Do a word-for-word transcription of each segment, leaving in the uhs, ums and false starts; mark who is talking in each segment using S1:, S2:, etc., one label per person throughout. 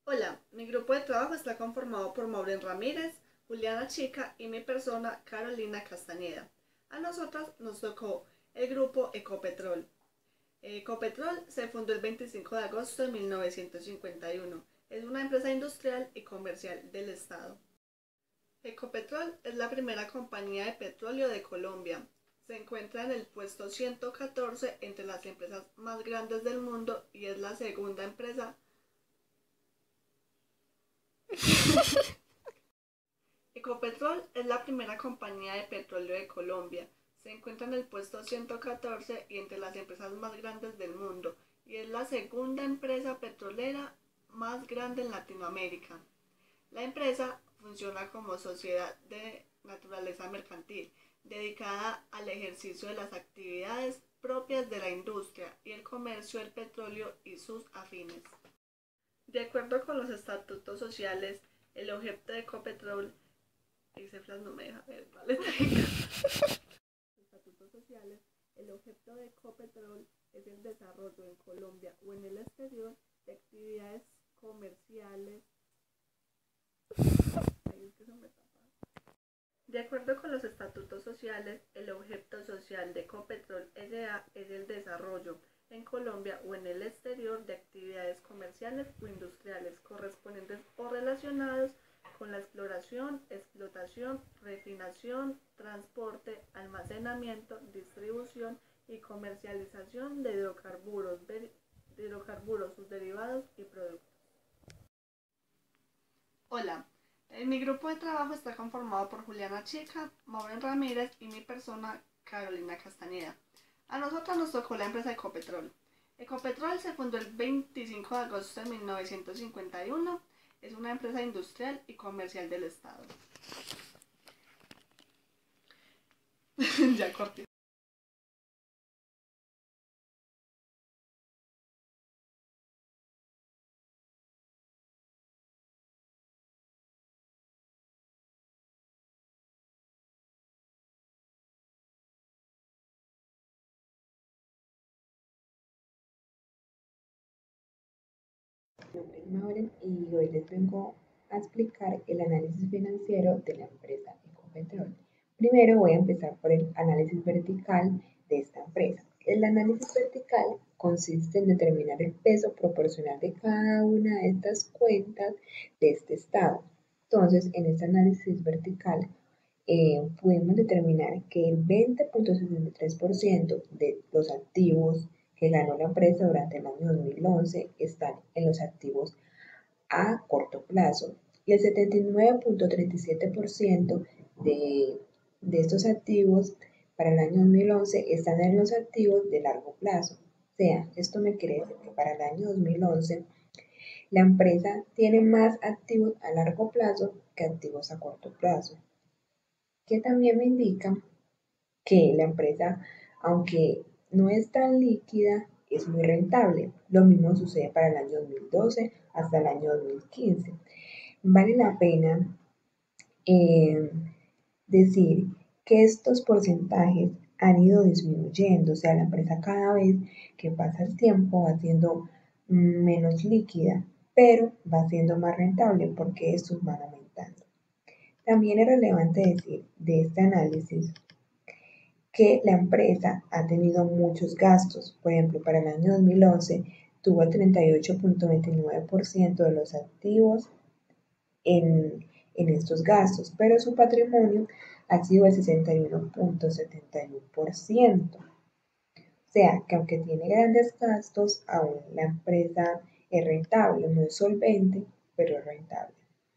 S1: Hola, mi grupo de trabajo está conformado por Maureen Ramírez, Juliana Chica y mi persona Carolina Castañeda. A nosotras nos tocó el grupo Ecopetrol. Ecopetrol se fundó el veinticinco de agosto de mil novecientos cincuenta y uno. Es una empresa industrial y comercial del Estado. Ecopetrol es la primera compañía de petróleo de Colombia. Se encuentra en el puesto ciento catorce entre las empresas más grandes del mundo y es la segunda empresa Ecopetrol es la primera compañía de petróleo de Colombia. Se encuentra en el puesto ciento catorce y entre las empresas más grandes del mundo y es la segunda empresa petrolera más grande en Latinoamérica. La empresa funciona como sociedad de naturaleza mercantil, dedicada al ejercicio de las actividades propias de la industria y el comercio del petróleo y sus afines. De acuerdo con los estatutos sociales, el objeto de Ecopetrol y Cefras no me deja ver, vale. Estatutos sociales, el objeto de Ecopetrol es el desarrollo en Colombia o en el exterior de actividades comerciales. Ay, es que eso me tapa. De acuerdo con los estatutos sociales, el objeto social de Ecopetrol S A es el desarrollo en Colombia o en el exterior de actividades comerciales o industriales correspondientes o relacionados con la exploración, explotación, refinación, transporte, almacenamiento, distribución y comercialización de hidrocarburos, de hidrocarburos, sus derivados y productos. Hola, eh, mi grupo de trabajo está conformado por Juliana Chica, Maureen Ramírez y mi persona Carolina Castañeda. A nosotros nos tocó la empresa Ecopetrol. Ecopetrol se fundó el veinticinco de agosto de mil novecientos cincuenta y uno. Es una empresa industrial y comercial del Estado. Ya corté.
S2: Mi nombre es Maureen y hoy les vengo a explicar el análisis financiero de la empresa Ecopetrol. Primero voy a empezar por el análisis vertical de esta empresa. El análisis vertical consiste en determinar el peso proporcional de cada una de estas cuentas de este estado. Entonces, en este análisis vertical eh, pudimos determinar que el veinte punto sesenta y tres por ciento de los activos que ganó la empresa durante el año dos mil once están en los activos a corto plazo y el setenta y nueve punto treinta y siete por ciento de, de estos activos para el año dos mil once están en los activos de largo plazo. O sea, esto me quiere decir que para el año dos mil once la empresa tiene más activos a largo plazo que activos a corto plazo, que también me indica que la empresa, aunque no es tan líquida, es muy rentable. Lo mismo sucede para el año dos mil doce hasta el año dos mil quince. Vale la pena eh, decir que estos porcentajes han ido disminuyendo, o sea, la empresa cada vez que pasa el tiempo va siendo menos líquida, pero va siendo más rentable porque estos van aumentando. También es relevante decir de este análisis que la empresa ha tenido muchos gastos. Por ejemplo, para el año dos mil once tuvo el treinta y ocho punto veintinueve por ciento de los activos en, en estos gastos, pero su patrimonio ha sido el sesenta y uno punto setenta y uno por ciento. O sea, que aunque tiene grandes gastos, aún la empresa es rentable, no es solvente, pero es rentable.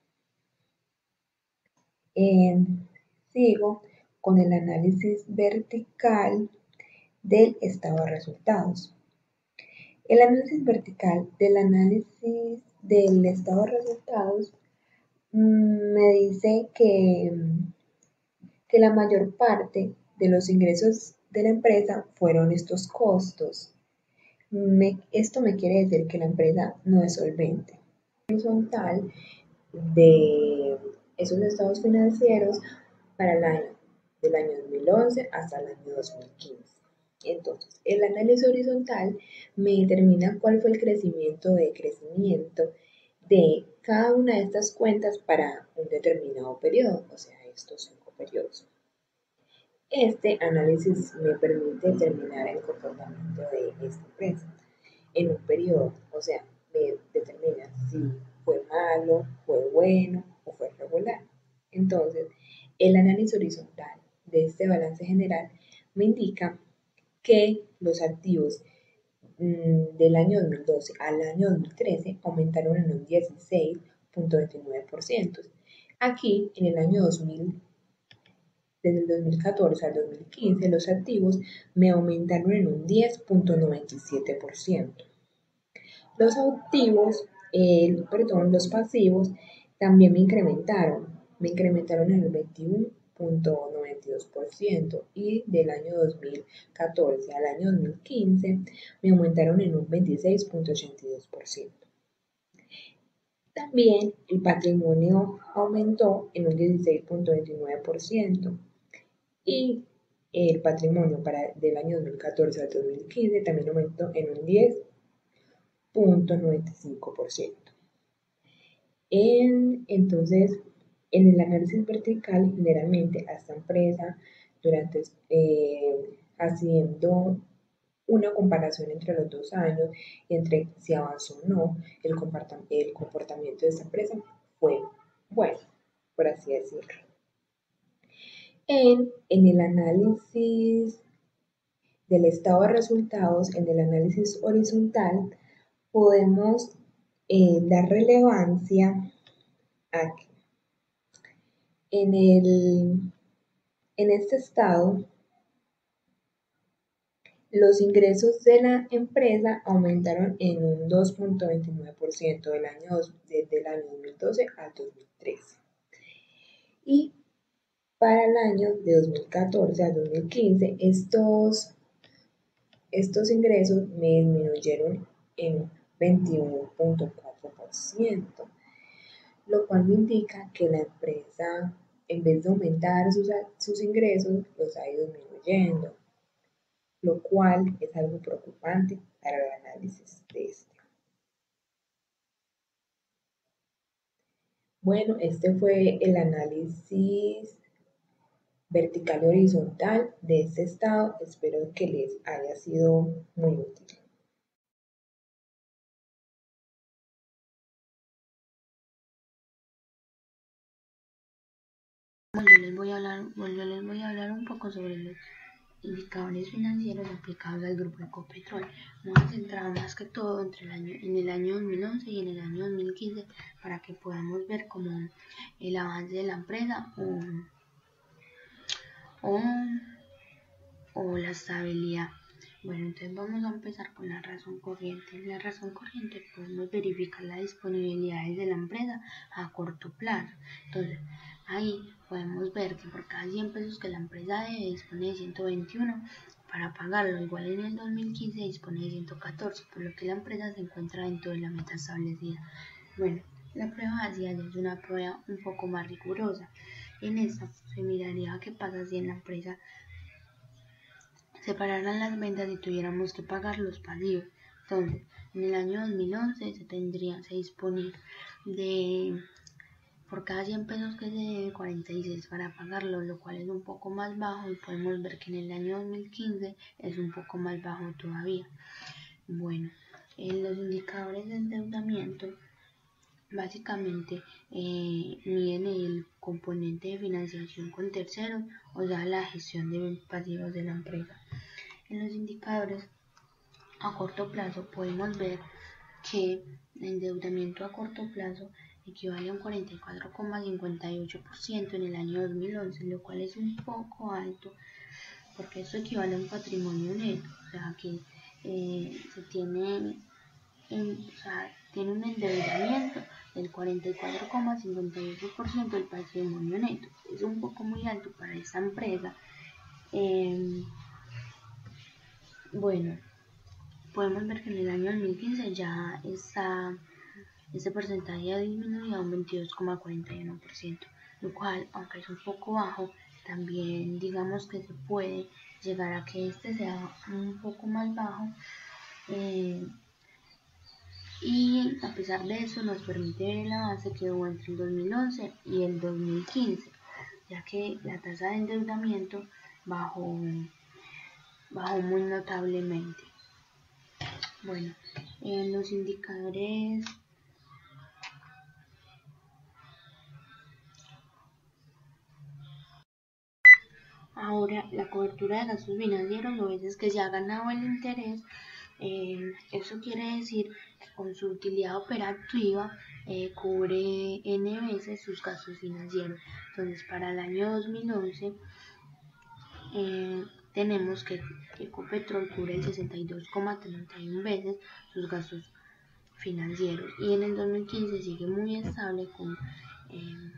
S2: Eh, sigo con el análisis vertical del estado de resultados. El análisis vertical del análisis del estado de resultados mmm, me dice que, que la mayor parte de los ingresos de la empresa fueron estos costos. Me, esto me quiere decir que la empresa no es solvente. Horizontal de esos estados financieros para el año del año dos mil once hasta el año dos mil quince. Entonces, el análisis horizontal me determina cuál fue el crecimiento de crecimiento de cada una de estas cuentas para un determinado periodo, o sea, estos cinco periodos. Este análisis me permite determinar el comportamiento de esta empresa en un periodo, o sea, me determina si fue malo, fue bueno o fue regular. Entonces, el análisis horizontal de este balance general me indica que los activos mmm, del año dos mil doce al año dos mil trece aumentaron en un dieciséis punto veintinueve por ciento. Aquí, en el año dos mil, desde el dos mil catorce al dos mil quince, los activos me aumentaron en un diez punto noventa y siete por ciento. Los activos, eh, perdón, los pasivos también me incrementaron, me incrementaron en el veintiuno punto noventa y dos por ciento y del año dos mil catorce al año dos mil quince me aumentaron en un veintiséis punto ochenta y dos por ciento. También el patrimonio aumentó en un dieciséis punto veintinueve por ciento y el patrimonio para del año dos mil catorce al dos mil quince también aumentó en un diez punto noventa y cinco por ciento. En, entonces, en el análisis vertical, generalmente a esta empresa, durante eh, haciendo una comparación entre los dos años, entre si avanzó o no, el, el comportamiento de esta empresa fue bueno, por así decirlo. En, en el análisis del estado de resultados, en el análisis horizontal, podemos eh, dar relevancia a que en, el, en este estado los ingresos de la empresa aumentaron en un dos punto veintinueve por ciento del año, desde el año dos mil doce al dos mil trece. Y para el año de dos mil catorce al dos mil quince, estos, estos ingresos me disminuyeron en veintiuno punto cuatro por ciento, lo cual me indica que la empresa, en vez de aumentar sus, sus ingresos, los ha ido disminuyendo, lo cual es algo preocupante para el análisis de este. Bueno, este fue el análisis vertical y horizontal de este estado. Espero que les haya sido muy útil.
S3: Bueno, yo les voy a hablar, bueno, yo les voy a hablar un poco sobre los indicadores financieros aplicables al grupo Ecopetrol. Vamos a centrar más que todo entre el año, en el año dos mil once y en el año dos mil quince para que podamos ver como el avance de la empresa o, o, o la estabilidad. Bueno, entonces vamos a empezar con la razón corriente. En la razón corriente podemos verificar las disponibilidades de la empresa a corto plazo. Entonces, ahí podemos ver que por cada cien pesos que la empresa debe, dispone de ciento veintiuno para pagarlo. Igual en el dos mil quince dispone de ciento catorce, por lo que la empresa se encuentra dentro de la meta establecida. Bueno, la prueba de Ciales es una prueba un poco más rigurosa. En esta se miraría qué pasa si en la empresa separaran las ventas y tuviéramos que pagar los pasivos. Entonces, en el año dos mil once se tendría, se disponía de, por cada cien pesos que se debe, cuarenta y seis para pagarlo, lo cual es un poco más bajo y podemos ver que en el año dos mil quince es un poco más bajo todavía. Bueno, en los indicadores de endeudamiento básicamente eh, miden el componente de financiación con terceros, o sea, la gestión de pasivos de la empresa. En los indicadores a corto plazo podemos ver que el endeudamiento a corto plazo equivale a un cuarenta y cuatro coma cincuenta y ocho por ciento en el año dos mil once, lo cual es un poco alto porque esto equivale a un patrimonio neto, o sea que eh, se tiene, en, o sea, tiene un endeudamiento del cuarenta y cuatro coma cincuenta y ocho por ciento del patrimonio neto. Es un poco muy alto para esta empresa. Eh, bueno, podemos ver que en el año dos mil quince ya está, este porcentaje ha disminuido a un veintidós coma cuarenta y uno por ciento, lo cual, aunque es un poco bajo, también digamos que se puede llegar a que este sea un poco más bajo, eh, y a pesar de eso nos permite ver el avance que hubo entre el dos mil once y el dos mil quince, ya que la tasa de endeudamiento bajó, bajó muy notablemente. Bueno, en los indicadores ahora la cobertura de gastos financieros, o veces que se ha ganado el interés, eh, eso quiere decir que con su utilidad operativa eh, cubre N veces sus gastos financieros. Entonces para el año dos mil once eh, tenemos que Ecopetrol cubre el sesenta y dos coma treinta y una veces sus gastos financieros, y en el dos mil quince sigue muy estable con eh,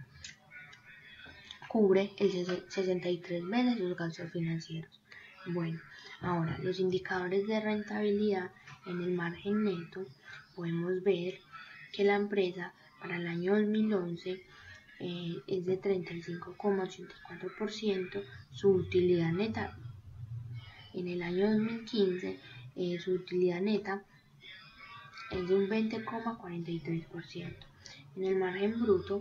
S3: cubre el sesenta y tres veces sus gastos financieros. Bueno, ahora los indicadores de rentabilidad en el margen neto, podemos ver que la empresa para el año dos mil once eh, es de treinta y cinco coma ochenta y cuatro por ciento, su utilidad neta en el año dos mil quince eh, su utilidad neta es de un veinte coma cuarenta y tres por ciento. En el margen bruto,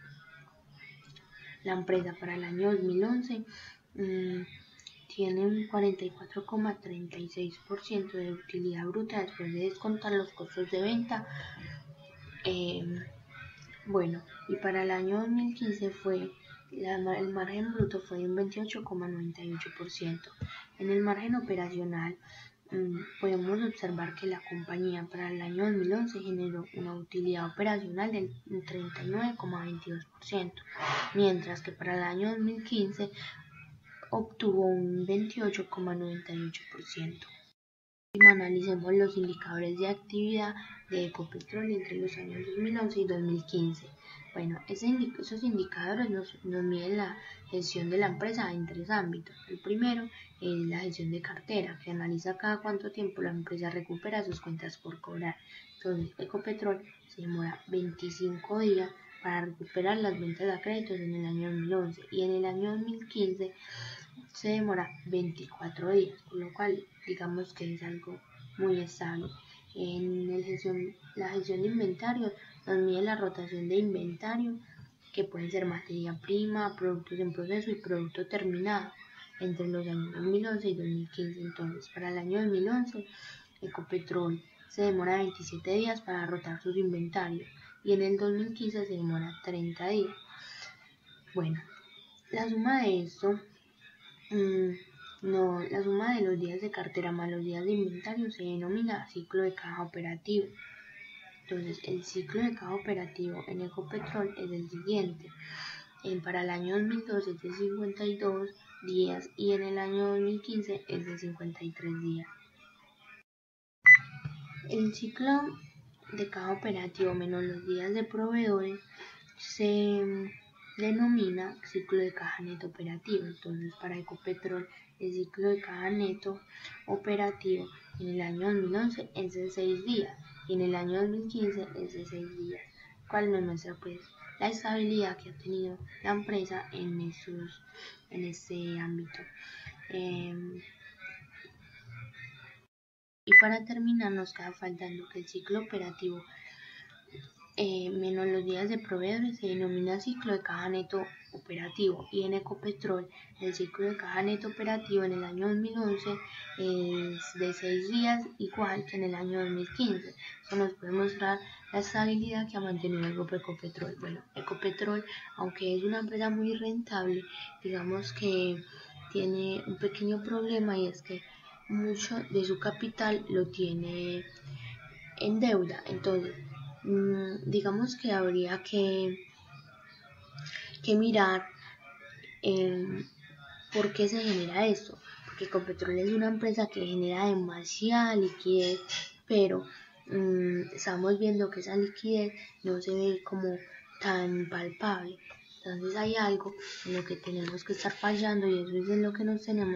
S3: la empresa para el año dos mil once mmm, tiene un cuarenta y cuatro coma treinta y seis por ciento de utilidad bruta después de descontar los costos de venta. Eh, bueno, y para el año dos mil quince fue la, el margen bruto fue de un veintiocho coma noventa y ocho por ciento. En el margen operacional mmm, podemos observar que la compañía para el año dos mil once generó una utilidad operacional del treinta y nueve coma veintidós por ciento, mientras que para el año dos mil quince obtuvo un veintiocho coma noventa y ocho por ciento. Analicemos los indicadores de actividad de Ecopetrol entre los años dos mil once y dos mil quince. Bueno, ese indic esos indicadores nos, nos miden la gestión de la empresa en tres ámbitos. El primero es la gestión de cartera, que analiza cada cuánto tiempo la empresa recupera sus cuentas por cobrar. Entonces, Ecopetrol se demora veinticinco días para recuperar las ventas a créditos en el año dos mil once, y en el año dos mil quince se demora veinticuatro días, con lo cual digamos que es algo muy estable. En el gestión, la gestión de inventario nos mide la rotación de inventario, que pueden ser materia prima, productos en proceso y producto terminado, entre los años dos mil once y dos mil quince. Entonces, para el año dos mil once, Ecopetrol se demora veintisiete días para rotar sus inventarios, y en el dos mil quince se demora treinta días. Bueno, la suma de esto Mm, no, la suma de los días de cartera más los días de inventario se denomina ciclo de caja operativo. Entonces, el ciclo de caja operativo en Ecopetrol es el siguiente. En, para el año dos mil doce es de cincuenta y dos días, y en el año dos mil quince es de cincuenta y tres días. El ciclo de caja operativo menos los días de proveedores se denomina ciclo de caja neto operativo. Entonces, para Ecopetrol el ciclo de caja neto operativo en el año dos mil once es de seis días, y en el año dos mil quince es de seis días, cual nos muestra pues la estabilidad que ha tenido la empresa en esos, en este ámbito. Eh, y para terminar, nos queda faltando que el ciclo operativo Eh, menos los días de proveedores se denomina ciclo de caja neto operativo, y en Ecopetrol el ciclo de caja neto operativo en el año dos mil once es de seis días, igual que en el año dos mil quince. Eso nos puede mostrar la estabilidad que ha mantenido el grupo Ecopetrol. Bueno, Ecopetrol, aunque es una empresa muy rentable, digamos que tiene un pequeño problema, y es que mucho de su capital lo tiene en deuda. Entonces, digamos que habría que, que mirar eh, por qué se genera esto, porque Ecopetrol es una empresa que genera demasiada liquidez, pero mmm, estamos viendo que esa liquidez no se ve como tan palpable. Entonces hay algo en lo que tenemos que estar fallando, y eso es en lo que nos tenemos